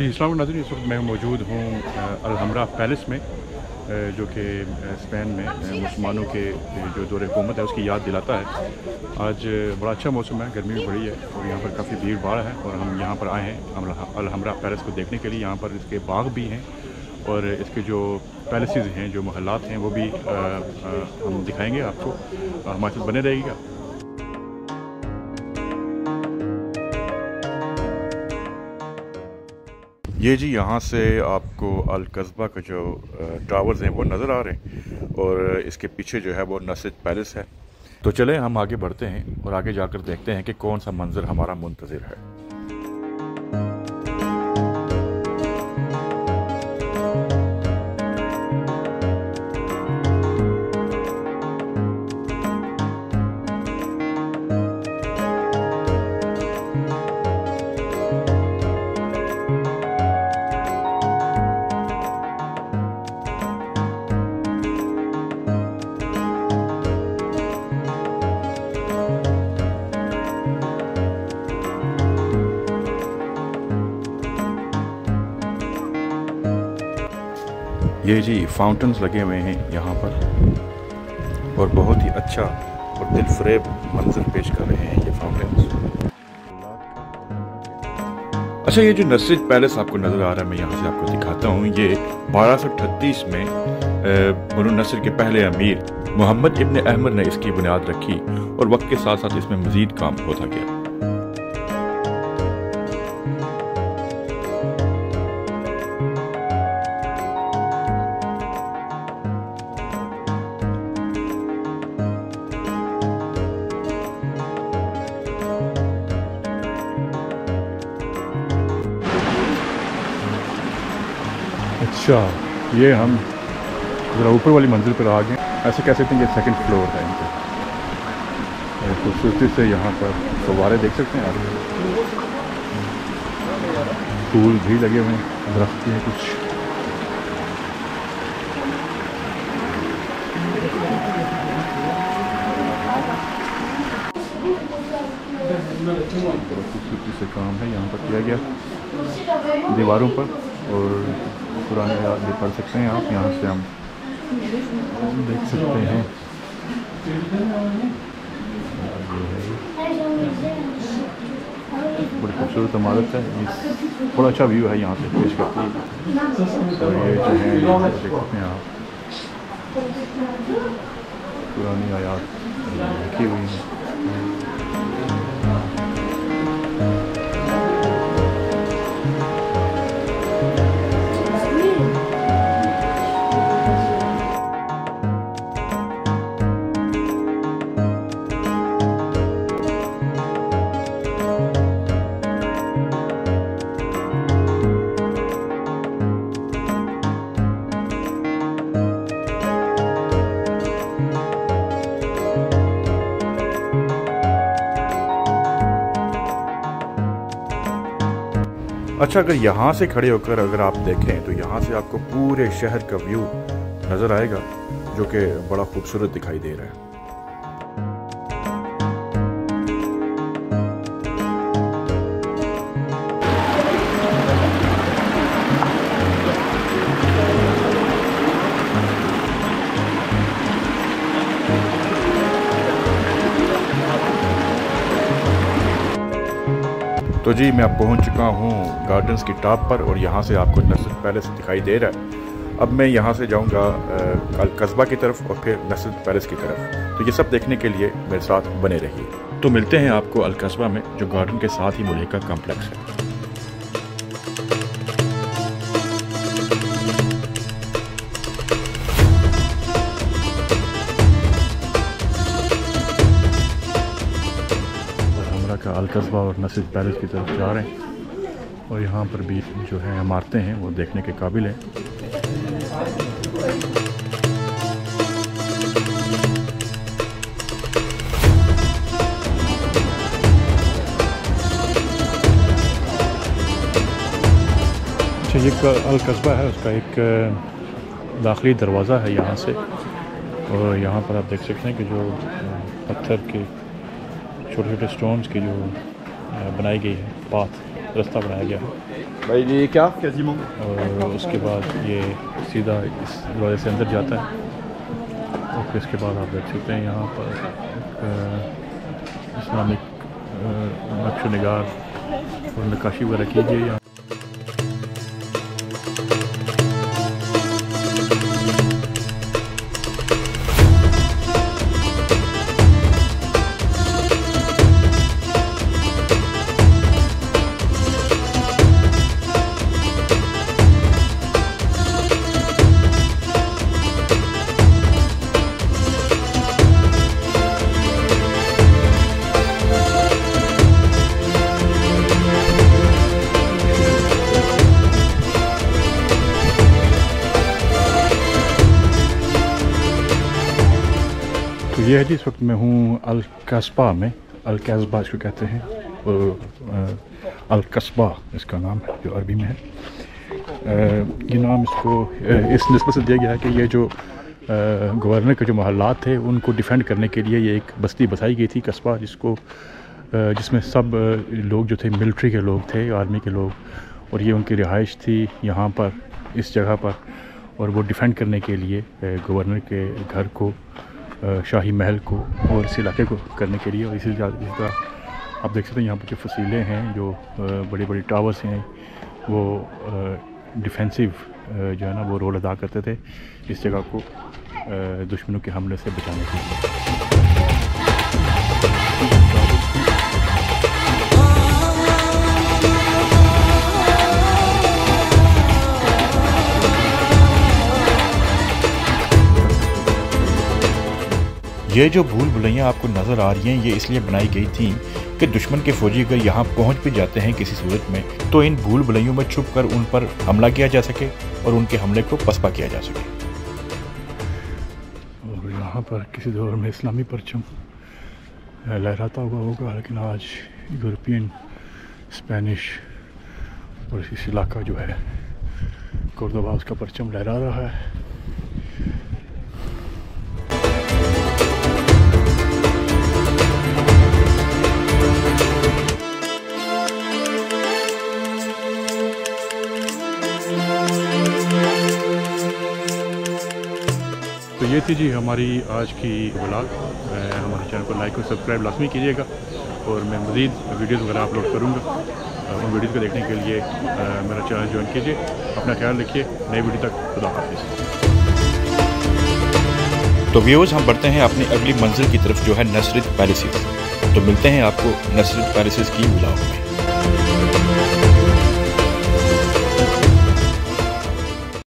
अस्सलाम वालेकुम नाज़रीन, इस वक्त मैं मौजूद हूँ अल हमरा पैलेस में, जो कि स्पेन में मुसलमानों के जो दौर हुकूमत है उसकी याद दिलाता है। आज बड़ा अच्छा मौसम है, गर्मी भी बड़ी है और यहाँ पर काफ़ी भीड़ भाड़ है और हम यहाँ पर आए हैं अल हमरा पैलेस को देखने के लिए। यहाँ पर इसके बाग भी हैं और इसके जो पैलेसेस हैं, जो महलात हैं, वो भी हम दिखाएँगे आपको। हमारे साथ बने रहेगा। ये जी यहाँ से आपको अल कस्बा का जो टावर्स हैं वो नज़र आ रहे हैं और इसके पीछे जो है वो नस्र पैलेस है। तो चलें हम आगे बढ़ते हैं और आगे जाकर देखते हैं कि कौन सा मंजर हमारा मुंतज़िर है। ये जी फाउंटेन्स लगे हुए हैं यहाँ पर और बहुत ही अच्छा और दिलफरेब मंजर पेश कर रहे हैं ये फाउंटेन्स। अच्छा, ये जो नस्र पैलेस आपको नज़र आ रहा है, मैं यहाँ से आपको दिखाता हूँ। ये 1238 में बनु नस्र के पहले अमीर मोहम्मद इब्न अहमद ने इसकी बुनियाद रखी और वक्त के साथ साथ इसमें मज़ीद काम होता गया। अच्छा, ये हम ज़रा ऊपर वाली मंजिल पर आ गए। ऐसे कह सकते हैं कि सेकंड फ्लोर है इनका। खूबसूरती से यहाँ पर फव्वारे देख सकते हैं आप, फूल भी लगे हुए हैं, दरख्त भी हैं कुछ। खूबसूरती से काम है यहाँ पर किया गया दीवारों पर और पुराने याद भी पढ़ सकते हैं आप। यहाँ से हम देख सकते हैं बड़ी खूबसूरत इमारत है। बड़ा अच्छा व्यू है यहाँ से पेश करती है। और ये जो है देख सकते हैं आप, पुरानी आयात लिखी हुई हैं। अच्छा, अगर यहाँ से खड़े होकर अगर आप देखें तो यहाँ से आपको पूरे शहर का व्यू नज़र आएगा, जो कि बड़ा खूबसूरत दिखाई दे रहा है। तो जी मैं अब पहुंच चुका हूं गार्डन्स की टॉप पर और यहां से आपको नस्र पैलेस दिखाई दे रहा है। अब मैं यहां से जाऊंगा अल कस्बा की तरफ और फिर नस्र पैलेस की तरफ। तो ये सब देखने के लिए मेरे साथ बने रहिए। तो मिलते हैं आपको अल कस्बा में, जो गार्डन के साथ ही मुल्हिका कॉम्प्लेक्स है। का अल कस्बा और नस्र पैलेस की तरफ जा रहे हैं और यहाँ पर भी जो है इमारतें हैं वो देखने के काबिल हैं। अच्छा, ये अल कस्बा है, उसका एक दाखिली दरवाज़ा है यहाँ से और यहाँ पर आप देख सकते हैं कि जो पत्थर के छोटे छोटे स्टोन्स की जो बनाई गई है पाथ, रास्ता बनाया गया है। भाई ये क्या quasiment और उसके बाद ये सीधा इस दरवाजे से अंदर जाता है और फिर इसके बाद आप देख सकते हैं यहाँ पर एक इस्लामिक नक्श निगार और नक्काशी वगैरह की गई है। तो ये है जी, इस वक्त मैं हूँ अल कस्बा में, अल कस्बा इसको कहते हैं, और अल कस्बा इसका नाम है जो अरबी में है। ये नाम इसको इस निस्बत से दिया गया है कि ये जो गवर्नर के जो महल्लात थे उनको डिफेंड करने के लिए ये एक बस्ती बसाई गई थी, कस्बा, जिसमें सब लोग जो थे मिलिट्री के लोग थे, आर्मी के लोग, और ये उनकी रिहाइश थी यहाँ पर, इस जगह पर। और वो डिफेंड करने के लिए गवर्नर के घर को, शाही महल को और इस इलाके को करने के लिए, और इसी तरह आप देख सकते हैं यहाँ पर जो फसीलें हैं, जो बड़े बड़े टावर्स हैं, वो डिफेंसिव जो है ना वो रोल अदा करते थे इस जगह को दुश्मनों के हमले से बचाने के लिए। ये जो भूल भुलैयाँ आपको नज़र आ रही हैं, ये इसलिए बनाई गई थी कि दुश्मन के फौजी अगर यहाँ पहुँच भी जाते हैं किसी सूरत में, तो इन भूल भुलैयों में छुप कर उन पर हमला किया जा सके और उनके हमले को पसपा किया जा सके। और यहाँ पर किसी दौर में इस्लामी परचम लहराता हुआ होगा, लेकिन आज यूरोपियन, स्पेनिश और इस इलाका जो है कोर्दोबा, उसका परचम लहरा रहा है। तो ये थी जी हमारी आज की व्लॉग। हमारे चैनल को लाइक और सब्सक्राइब लाजमी कीजिएगा, और मैं मज़ीद वीडियोज़ वगैरह अपलोड करूँगा। उन वीडियोज़ को देखने के लिए मेरा चैनल ज्वाइन कीजिए। अपना ख्याल रखिए। नई वीडियो तक खुदा हाफिज़। तो व्यूअर्स, हम बढ़ते हैं अपनी अगली मंजिल की तरफ, जो है नसरत पैलेसेस। तो मिलते हैं आपको नसरत पैलेसेस की व्लॉग में।